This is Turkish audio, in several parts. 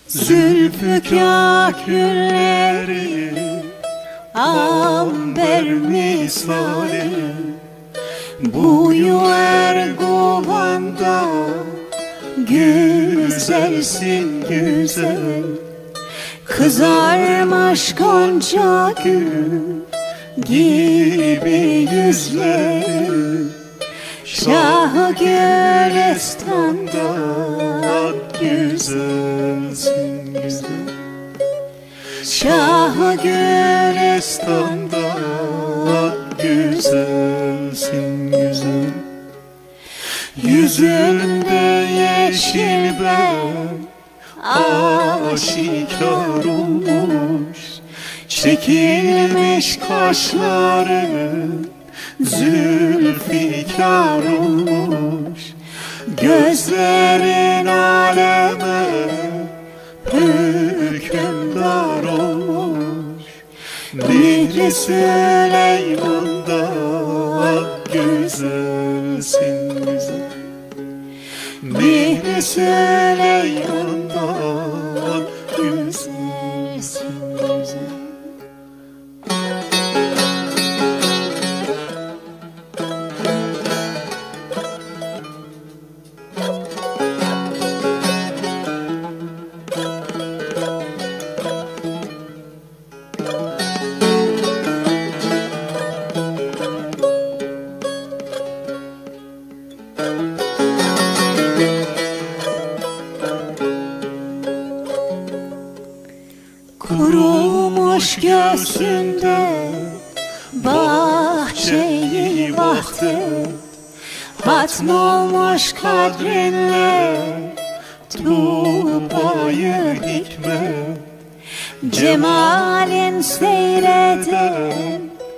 Zülfü kâkülleri amber misali, buyu Erguvan'da güzelsin güzel. Kızarmış gonca gül gibi yüzleri, Şah-ı Gülistan'da güzelsin güzel. Şah-ı Gülistan'da güzelsin güzel. Yüzünde yeşil ben aşikar olmuş, çekilmiş kaşların zülfikar olmuş. Gözlerin aleme hükümdar olmuş. Mihri Süleyman'dan güzelsin güzel. Mihri Süleyman'dan güzelsin güzel. Kurumuş göğsünde bahçeyi vahdet, hatmolmuş kadrinle tupayı hikmet. Cemalin seyreden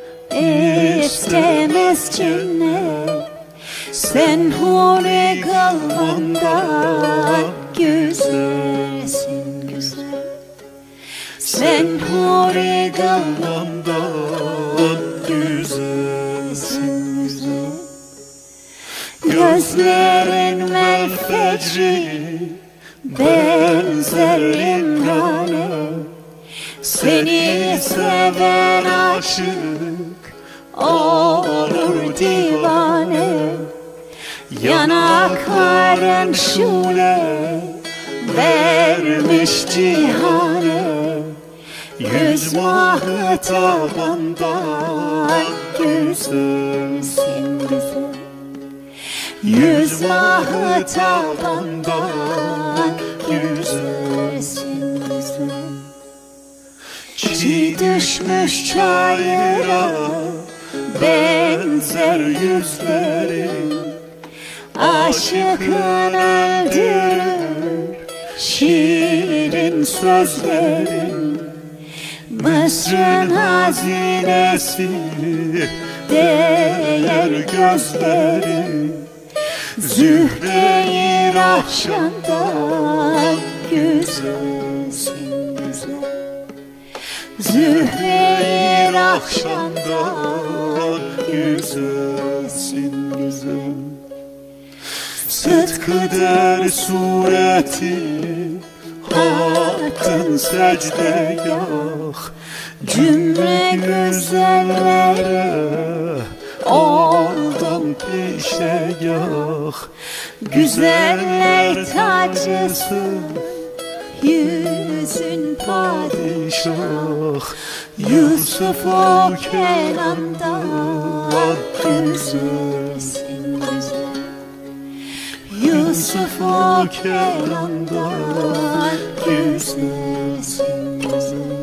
istemez cennet, sen huri kalmandan güzelsin güzel. Sen huri kalmandan güzelsin güzel. Gözlerin vel fecri benzer İmran'e, seni seven aşık olur divane. Yanakların şule vermiş cihane, yüz mahı tabandan güzelsin güzel. Yüz mahı tabandan güzelsin güzel. Çiğ düşmüş çayıra benzer yüzlerin, aşıkın öldürür şirin sözlerin. Mısır'ın hazinesi değer gözlerin, Zühre-i Rahşan'dan güzelsin güzel. Zühre-i Rahşan'dan güzelsin güzel. Sıtkı der sureti hattın secdegah, cümle güzellere oldum peşegah. Güzeller tacısı yüzün padişah, Yusuf o Kenan'dan güzelsin güzel. Yusuf o Kenan'dan güzelsin güzel.